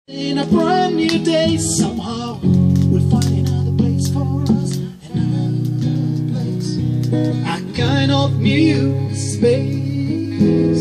In a brand new day, somehow we'll find another place for us, another place, a kind of new space.